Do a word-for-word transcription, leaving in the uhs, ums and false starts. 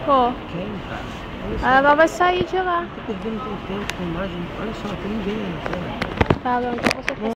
Pô. Quem, cara? Aí ela vai sair de lá. Tô perdendo tempo com imagem. Olha só, tem ninguém aí, cara. Tá, então você